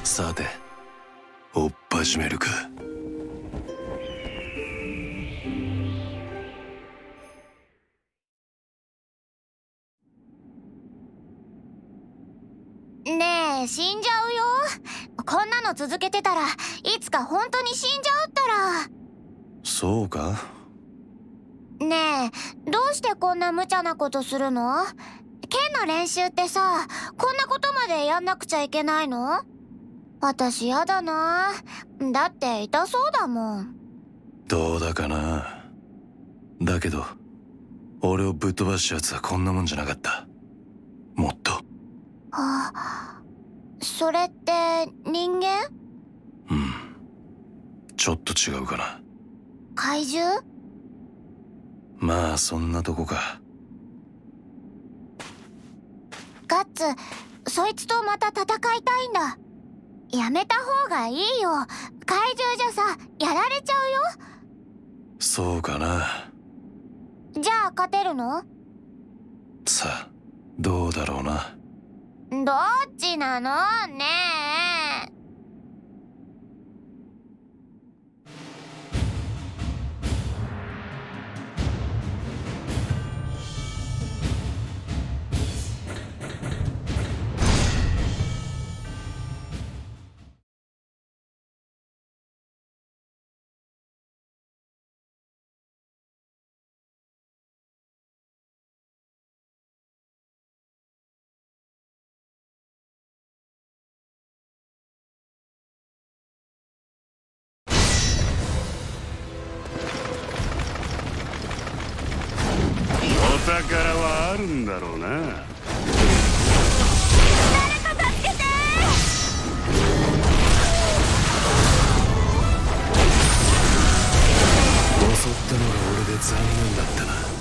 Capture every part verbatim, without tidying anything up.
さて、追っ始めるか。 ねえ、死んじゃうよ。こんなの続けてたらいつか本当に死んじゃうったら。 そうか？ ねえ、どうしてこんな無茶なことするの？剣の練習ってさ、こんなことまでやんなくちゃいけないの？私やだな。だって痛そうだもん。 どうだかな。だけど俺をぶっ飛ばしたやつはこんなもんじゃなかった。もっと。 あ、それって人間？ うん、ちょっと違うかな。 怪獣？ まあそんなとこか。 ガッツ、そいつとまた戦いたいんだ。やめた方がいいよ。怪獣じゃさ、やられちゃうよ。 そうかな。 じゃあ勝てるの？ さあ、どうだろうな。 どっちなのねえ。 お宝はあるんだろうな。 誰か助けて！ 襲ったのが俺で残念だったな。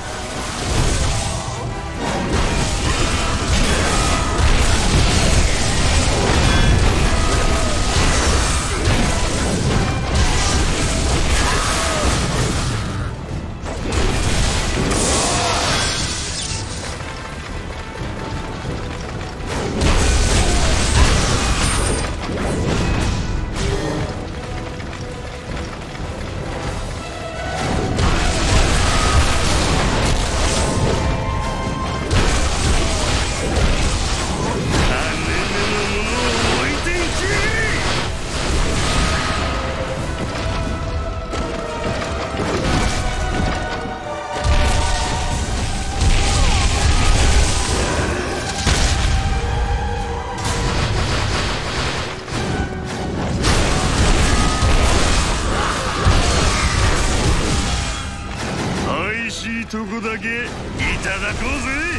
とこだけいただこうぜ。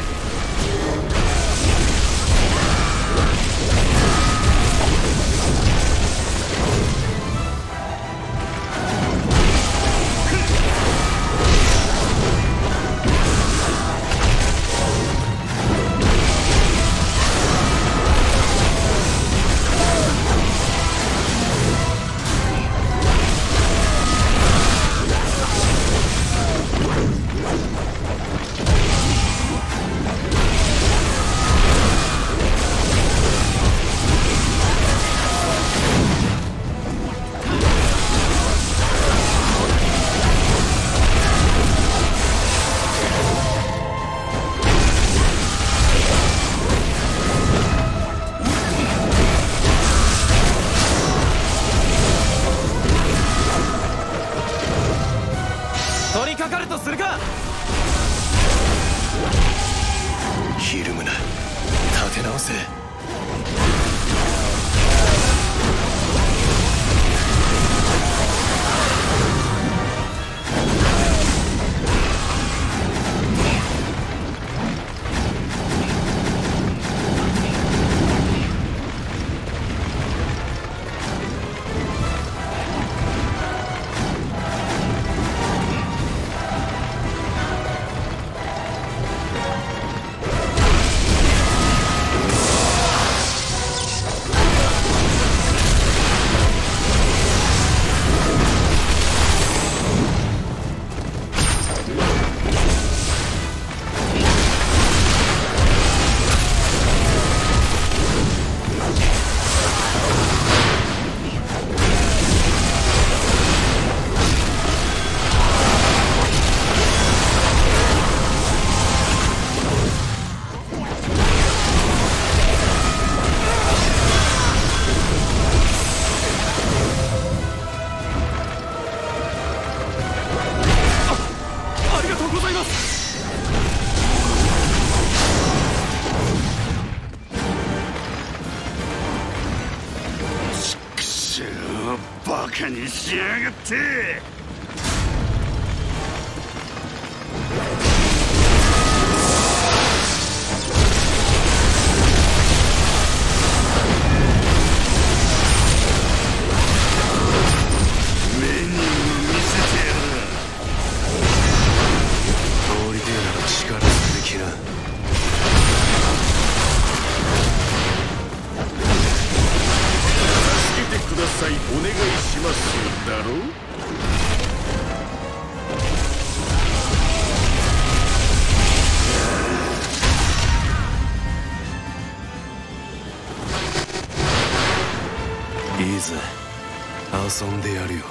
取り掛かるとするか。 ひるむな、立て直せ。 バカにしやがって。 お願いしますだろう。 いいぜ、遊んでやるよ。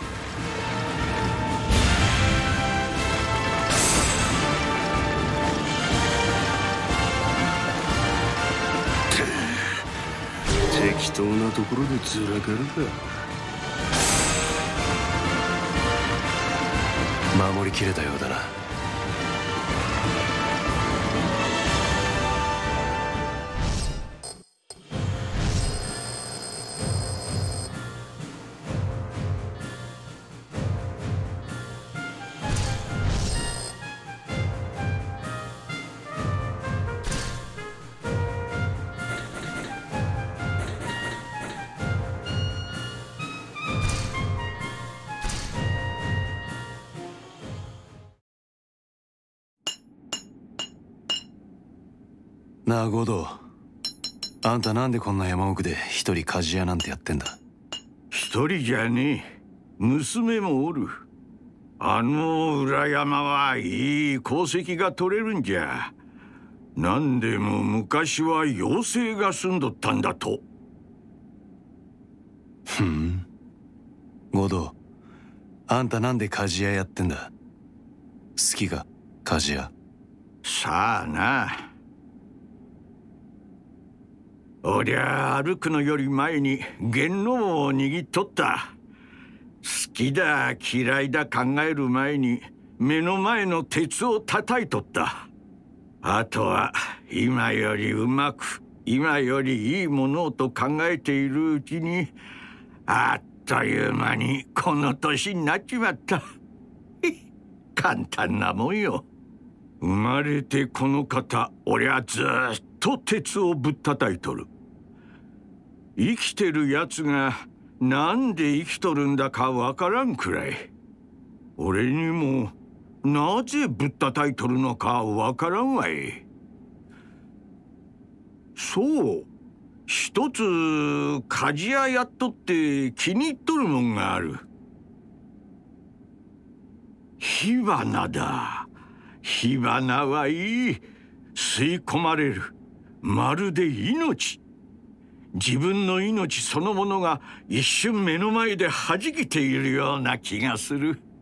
適当なところでずらかるか。 守りきれたようだな。なあゴド、あんたなんでこんな山奥で一人鍛冶屋なんてやってんだ。 一人じゃねえ、娘もおる。あの裏山はいい鉱石が取れるんじゃ。なんでも昔は妖精が住んどったんだと。 ふん。ゴド、あんたなんで鍛冶屋やってんだ。好きか、鍛冶屋。 さあな。おりゃ歩くのより前に元能を握っとった。好きだ嫌いだ考える前に目の前の鉄を叩いとった。あとは今よりうまく今よりいいものをと考えているうちにあっという間にこの年になっちまった。簡単なもんよ。生まれてこの方俺はずっと鉄をぶったたいとる。生きてるやつがなんで生きとるんだかわからんくらい。俺にもなぜぶったたいとるのかわからんわい。そう、一つ鍛冶屋やっとって気に入っとるもんがある。火花だ。火花はいい。吸い込まれる。まるで命。自分の命そのものが一瞬目の前で弾けているような気がする。